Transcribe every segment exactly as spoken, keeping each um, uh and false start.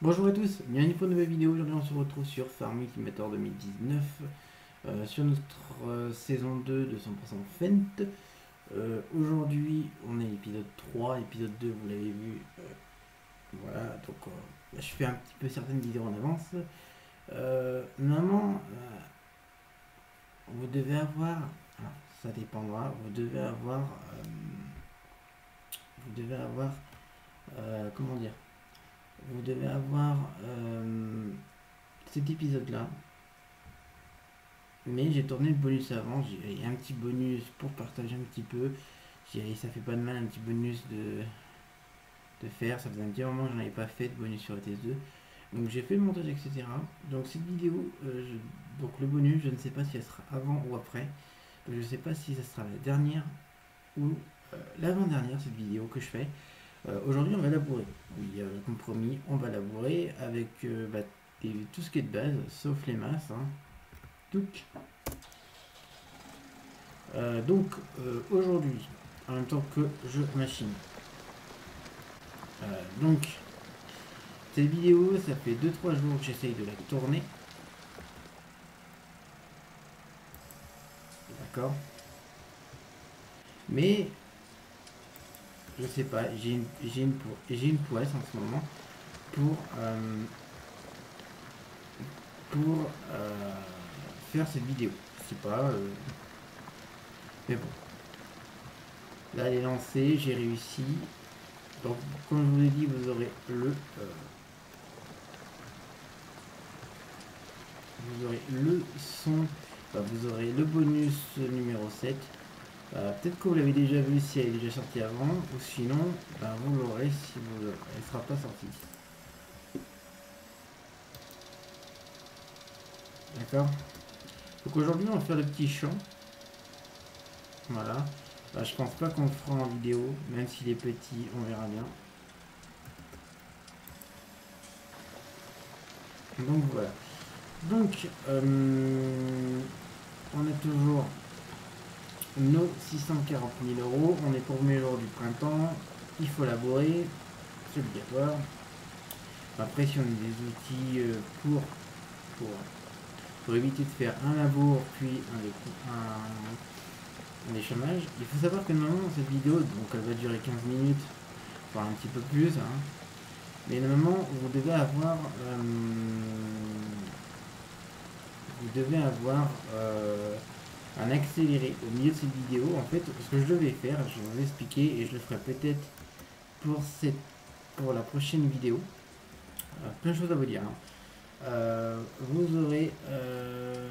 Bonjour à tous, bienvenue pour une nouvelle vidéo. Aujourd'hui on se retrouve sur Farming Simulator deux mille dix-neuf euh, sur notre euh, saison deux de cent pour cent Fent. Euh, Aujourd'hui on est épisode trois, épisode deux vous l'avez vu. Euh, voilà, donc euh, je fais un petit peu certaines vidéos en avance. Euh, normalement, euh, vous devez avoir, alors, ça dépendra, vous devez avoir, euh, vous devez avoir, euh, comment dire, vous devez avoir euh, cet épisode là. Mais j'ai tourné le bonus avant, j'ai un petit bonus pour partager un petit peu. J'ai- Ça fait pas de mal un petit bonus de, de faire, ça faisait un petit moment que j'en avais pas fait de bonus sur E T S deux. Donc j'ai fait le montage, et cetera. Donc cette vidéo, euh, je- donc le bonus, je ne sais pas si elle sera avant ou après. Je ne sais pas si ça sera la dernière ou euh, l'avant-dernière, cette vidéo que je fais. Euh, Aujourd'hui on va labourer. Oui, euh, compromis, on va labourer avec euh, bah, des- tout ce qui est de base, sauf les masses. Hein. Donc, Euh, donc euh, aujourd'hui, en même temps que je machine. Euh, donc cette vidéo, ça fait deux trois jours que j'essaye de la tourner. D'accord. Mais je sais pas, j'ai une, j'ai une, po- j'ai une poisse en ce moment pour, euh, pour euh, faire cette vidéo. Je sais pas. euh, mais bon. Là elle est lancée, j'ai réussi. Donc comme je vous l'ai dit, vous aurez le. euh, vous aurez le son. Enfin, vous aurez le bonus numéro sept. Euh, Peut-être que vous l'avez déjà vu si elle est déjà sortie avant, ou sinon, ben, vous l'aurez si vous, elle ne sera pas sortie. D'accord. Donc aujourd'hui, on va faire le petit chant. Voilà. Ben, je pense pas qu'on le fera en vidéo, même s'il est petit, on verra bien. Donc voilà. Donc, euh, on a toujours nos six cent quarante mille euros. On est pour le premier jour du printemps. Il faut labourer. C'est obligatoire. Après, si on a des outils euh, pour, pour pour éviter de faire un labour puis un, un, un échômage. Il faut savoir que normalement cette vidéo, donc elle va durer quinze minutes, voire un petit peu plus, hein, mais normalement vous devez avoir euh, vous devez avoir euh, un accéléré au milieu de cette vidéo. En fait, ce que je devais faire, je vais vous expliquer et je le ferai peut-être pour cette pour la prochaine vidéo. Euh, plein de choses à vous dire. Hein. Euh, vous aurez euh,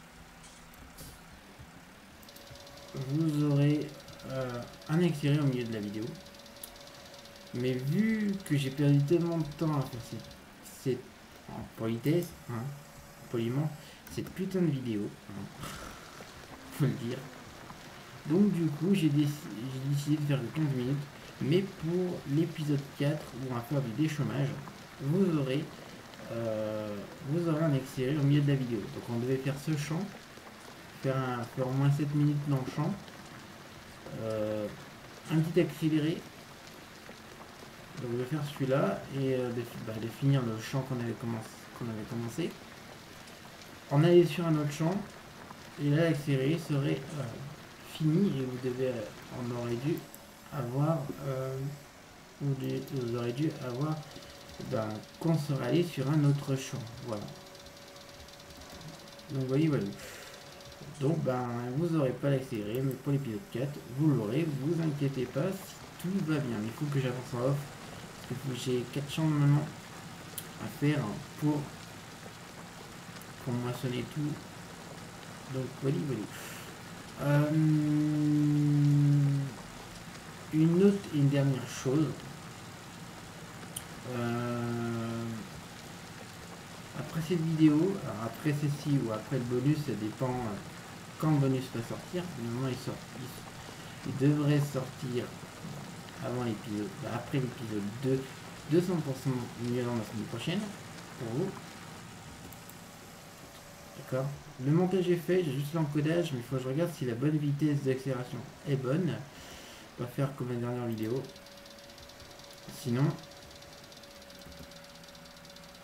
vous aurez euh, un accéléré au milieu de la vidéo. Mais vu que j'ai perdu tellement de temps à faire cette, cette en politesse, hein, poliment, cette putain de vidéo, hein, faut le dire. Donc du coup, j'ai déc décidé de faire que quinze minutes. Mais pour l'épisode quatre, où on va faire du déchômage, vous aurez, euh, vous aurez un accéléré au milieu de la vidéo. Donc on devait faire ce chant, faire, un, faire au moins sept minutes dans le chant, euh, un petit accéléré. Donc je vais faire celui-là et euh, de, bah, de finir le chant qu'on avait, commencé, qu'on avait commencé. On allait sur un autre chant et là la série serait euh, finie et vous devez, euh, on aurait dû avoir, euh, vous, vous aurez dû avoir, ben, qu'on serait allé sur un autre chant. Voilà. Donc vous voyez, voilà. Donc ben vous n'aurez pas l'accéléré, mais pour l'épisode quatre, vous l'aurez, vous inquiétez pas si tout va bien. Il faut que j'avance en off, parce que j'ai quatre chants maintenant à faire pour, pour moissonner tout. Donc voilà, voilà. Euh, une autre et une dernière chose. Euh, après cette vidéo, alors après ceci ou après le bonus, ça dépend euh, quand le bonus va sortir. Normalement il, sort, il, il devrait sortir avant l'épisode, après l'épisode deux, deux cents pour cent mieux dans la semaine prochaine pour vous. D'accord. Le montage est fait, j'ai juste l'encodage, mais il faut que je regarde si la bonne vitesse d'accélération est bonne. On va faire comme la dernière vidéo. Sinon,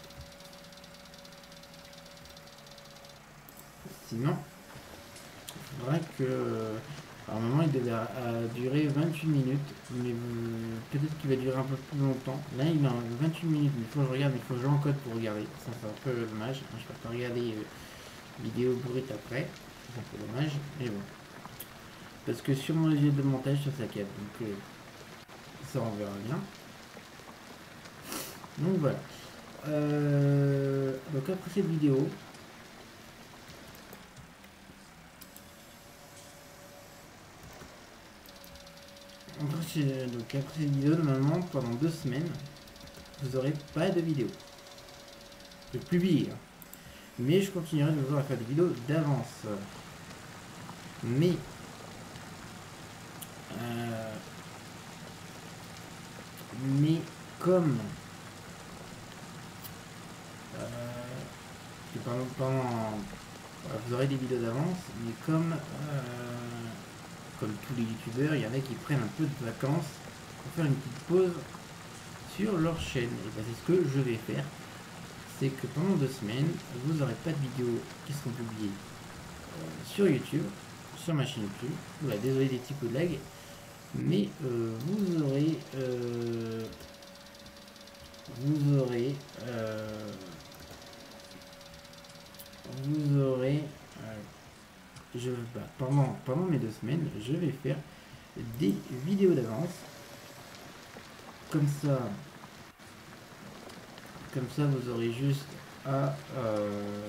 sinon, il faudrait que... À un moment, il devait euh, durer vingt-huit minutes, mais euh, peut-être qu'il va durer un peu plus longtemps. Là, il a vingt-huit minutes, mais il faut que je regarde, il faut que je l'encode pour regarder. Ça, c'est un peu dommage. Je peux pas regarder euh, vidéo brute après. C'est un peu dommage, mais bon. Parce que sur mon logiciel de montage, ça saccade. Donc, euh, ça, on verra bien. Donc, voilà. Euh, donc, après cette vidéo, donc après cette vidéo, normalement, pendant deux semaines, vous n'aurez pas de vidéo. De publier. Mais je continuerai toujours à faire des vidéos d'avance. Mais euh, mais comme euh, pendant, pendant vous aurez des vidéos d'avance, mais comme euh, comme tous les youtubeurs, il y en a qui prennent un peu de vacances pour faire une petite pause sur leur chaîne. Et ben, c'est ce que je vais faire. C'est que pendant deux semaines, vous n'aurez pas de vidéos qui seront publiées euh, sur YouTube, sur ma chaîne YouTube. Voilà, désolé des petits coups de lag, mais euh, vous aurez euh, vous aurez euh, vous aurez euh, je bah, pendant pendant mes deux semaines, je vais faire des vidéos d'avance. Comme ça, comme ça, vous aurez juste à euh,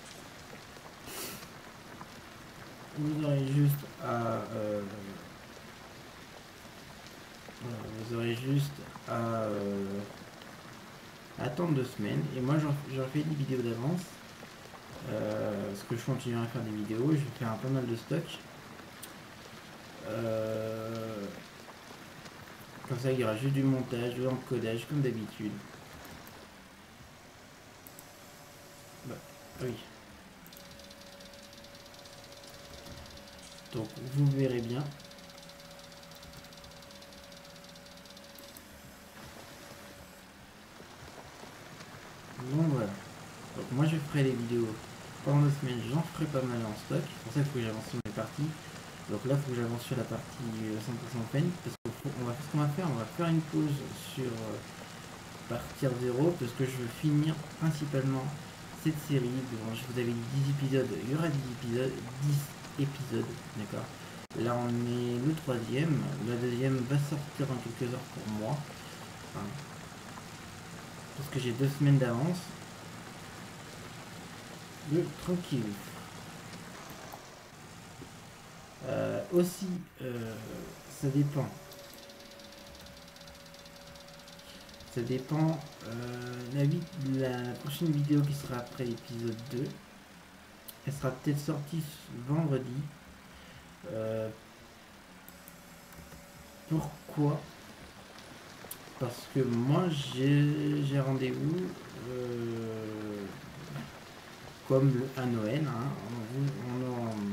vous aurez juste à euh, vous aurez juste à euh, attendre deux semaines et moi j'en fais des vidéos d'avance. Euh, parce que je continuerai à faire des vidéos, je vais faire un pas mal de stock. Euh, comme ça il y aura juste du montage, de l'encodage comme d'habitude. Bah, oui. Donc vous verrez bien. Donc voilà. Donc moi je ferai les vidéos pendant deux semaines, j'en ferai pas mal en stock. C'est pour ça qu'il faut que j'avance sur mes parties. Donc là il faut que j'avance sur la partie cent pour cent peine. Parce qu'on va faire ce qu'on va faire, on va faire une pause sur euh, partir zéro parce que je veux finir principalement cette série. Bon, je vous avais dit dix épisodes, il y aura dix épisodes, dix épisodes, d'accord. Là on est le troisième, la deuxième va sortir dans quelques heures pour moi. Enfin, parce que j'ai deux semaines d'avance. De tranquille. Euh, aussi, euh, ça dépend. Ça dépend. Euh, la, la, la prochaine vidéo qui sera après l'épisode deux, elle sera peut-être sortie vendredi. Euh, pourquoi? Parce que moi j'ai rendez-vous euh, comme le, à Noël. Hein, on, on, on,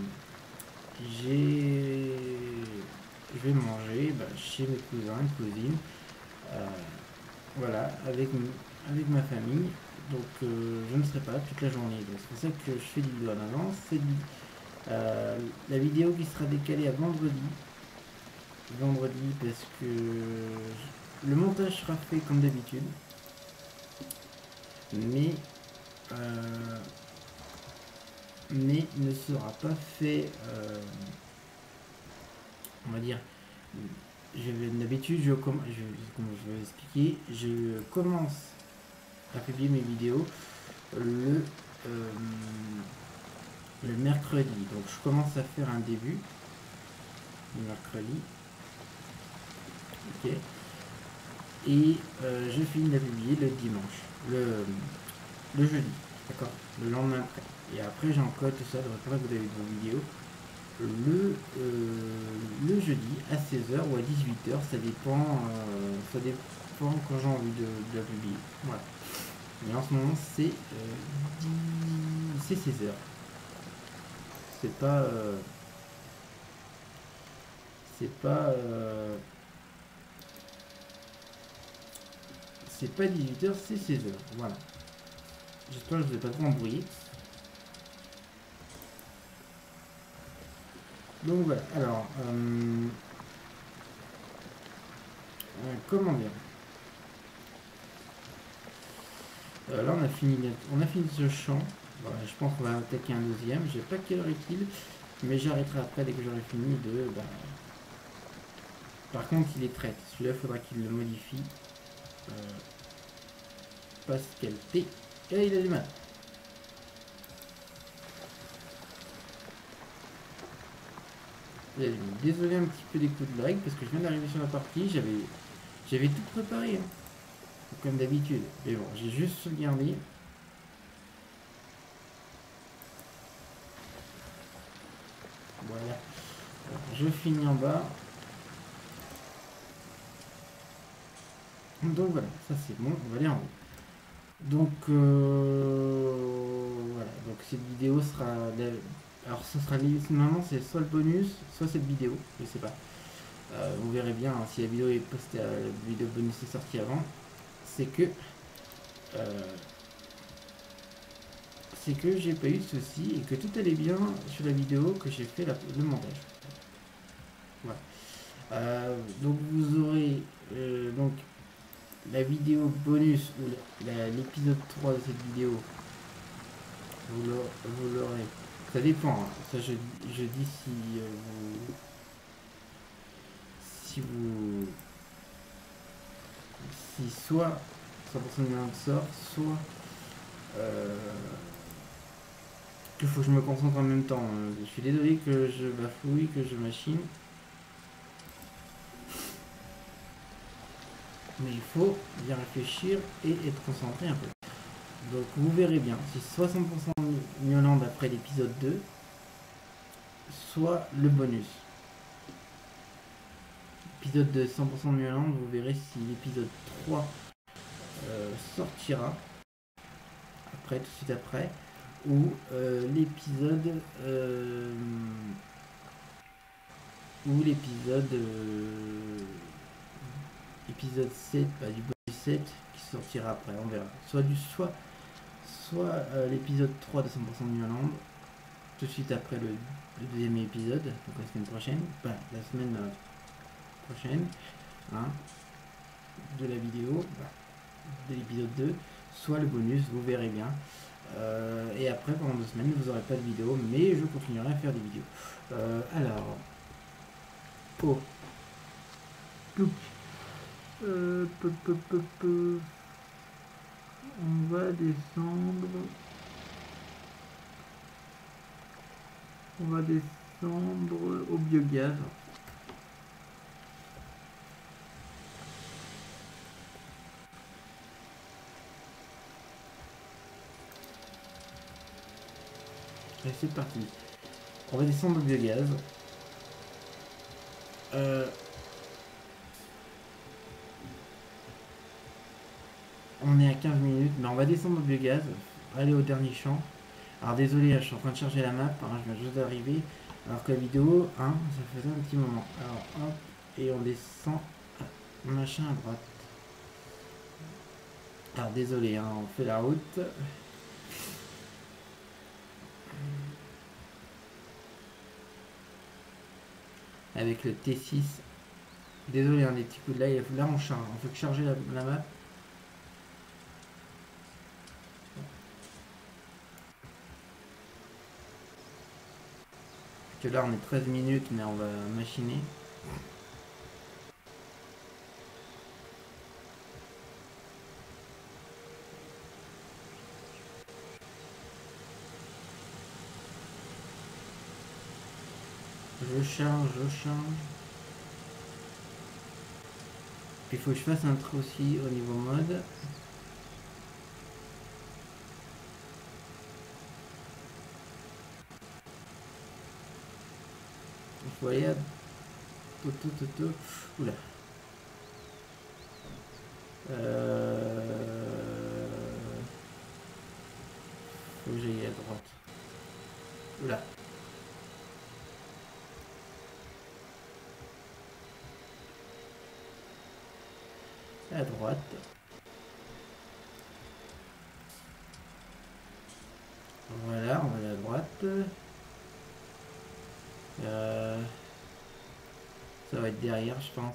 j'ai je vais manger bah, chez mes cousins et cousines. Euh, voilà, avec, avec ma famille. Donc euh, je ne serai pas toute la journée. Donc c'est pour ça que je fais des vidéos en avance. C'est euh, la vidéo qui sera décalée à vendredi. Vendredi parce que le montage sera fait comme d'habitude. Mais euh, mais ne sera pas fait euh, on va dire d'habitude je, com je, comme je vais expliquer, je commence à publier mes vidéos le euh, le mercredi. Donc je commence à faire un début le mercredi, ok, et euh, je finis à publier le dimanche, le, le jeudi, d'accord, le lendemain après. Et après j'encode tout ça, donc après vous avez vos vidéos le, euh, le jeudi à seize heures ou à dix-huit heures, ça dépend, euh, ça dépend quand j'ai envie de, de la publier. Voilà. Mais en ce moment c'est euh, c'est seize heures. C'est pas euh, c'est pas euh, c'est pas dix-huit heures, c'est seize heures. Voilà. J'espère que je ne vous ai pas trop embrouillé. Donc voilà, alors, euh, euh, comment dire. Euh, là on a fini on a fini ce champ. Voilà, je pense qu'on va attaquer un deuxième. Je sais pas quelle heure est-il, mais j'arrêterai après dès que j'aurai fini de. Bah... Par contre il est traite. Celui-là il faudra qu'il le modifie. Euh, Pascal T. Et il a du mal. Désolé un petit peu des coups de lag parce que je viens d'arriver sur la partie. J'avais j'avais tout préparé. Hein. Comme d'habitude. Mais bon, j'ai juste sauvegardé. Voilà. Je finis en bas. Donc voilà, ça c'est bon, on va aller en haut. Donc euh, voilà, donc cette vidéo sera. Alors ça sera normalement c'est soit le bonus, soit cette vidéo, je sais pas. Euh, vous verrez bien hein, si la vidéo est postée, la vidéo bonus est sortie avant. C'est que euh, c'est que j'ai pas eu de soucis et que tout allait bien sur la vidéo que j'ai fait la, le montage. Voilà. Euh, donc vous aurez euh, donc la vidéo bonus ou l'épisode trois de cette vidéo, vous l'aurez. Ça dépend, hein. Ça je, je dis si euh, vous si vous si soit cent pour cent de monde sort, soit euh, qu'il faut que je me concentre en même temps. Je suis désolé que je bafouille, que je machine. Mais il faut bien réfléchir et être concentré un peu. Donc vous verrez bien, c'est soixante pour cent Mioland après l'épisode deux, soit le bonus. Épisode de cent pour cent Mioland, vous verrez si l'épisode trois euh, sortira après, tout de suite après, ou euh, l'épisode euh, ou l'épisode euh, épisode sept, bah, du bonus sept qui sortira après, on verra. Soit du soit soit euh, l'épisode trois de cent pour cent de Mioland, tout de suite après le, le deuxième épisode, donc la semaine prochaine, enfin la semaine euh, prochaine, hein, de la vidéo, bah, de l'épisode deux, soit le bonus, vous verrez bien. Euh, et après, pendant deux semaines, vous n'aurez pas de vidéo, mais je continuerai à faire des vidéos. Euh, alors, oh, euh, peu, peu, peu, peu. On va descendre. On va descendre au biogaz. Et c'est parti. On va descendre au biogaz. Euh, on est à quinze minutes, mais on va descendre au biogaz. Aller au dernier champ. Alors désolé, je suis en train de charger la map. Hein, je viens juste d'arriver. Alors que la vidéo, hein, ça faisait un petit moment. Alors hop, et on descend. Machin à droite. Alors désolé, hein, on fait la route. Avec le T six. Désolé, hein, des petits coups de live. Là on charge, on fait que charger la, la map. Parce que là on est treize minutes, mais on va machiner. Je charge, je charge. Puis il faut que je fasse un truc aussi au niveau mode. Il faut aller à... Tout, tout, tout, tout. Oula. Euh... Faut que j'aille à droite. Oula. À droite. Voilà, on va aller à droite. Euh... derrière, je pense.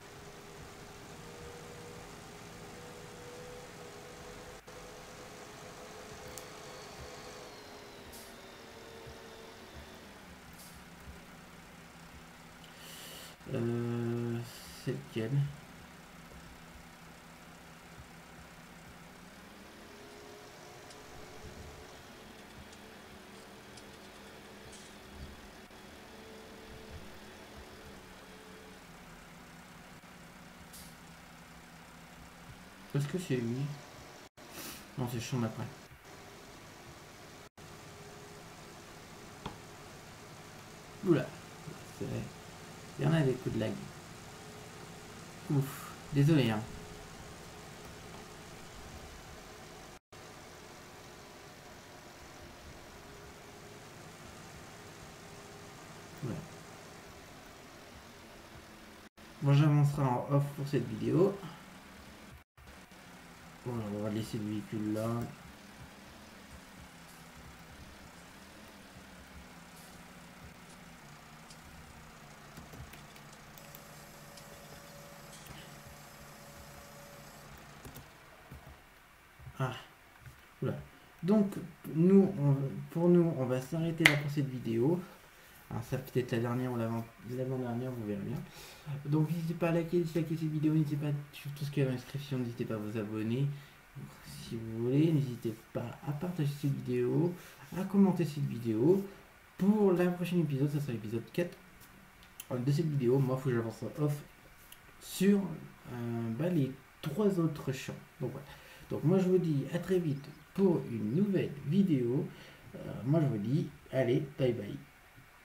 Euh, c'est lequel? Est-ce que c'est lui? Non, c'est champ d'après. Oula, il y en a des coups de lag. Ouf, désolé hein. Ouais. Bon, j'avancerai en off pour cette vidéo. Bon, on va laisser le véhicule là. Ah, oula. Donc, nous, on, pour nous, on va s'arrêter là pour cette vidéo. Alors, ça peut-être la dernière ou l'avant-dernière, vous verrez bien. Donc, n'hésitez pas à liker, liker cette vidéo, n'hésitez pas sur tout ce qui est dans la description, n'hésitez pas à vous abonner. Si vous voulez, n'hésitez pas à partager cette vidéo, à commenter cette vidéo. Pour la prochaine épisode, ça sera l'épisode quatre de cette vidéo. Moi, il faut que j'avance off sur euh, bah, les trois autres champs. Donc voilà. Donc moi, je vous dis à très vite pour une nouvelle vidéo. Euh, moi, je vous dis, allez, bye bye.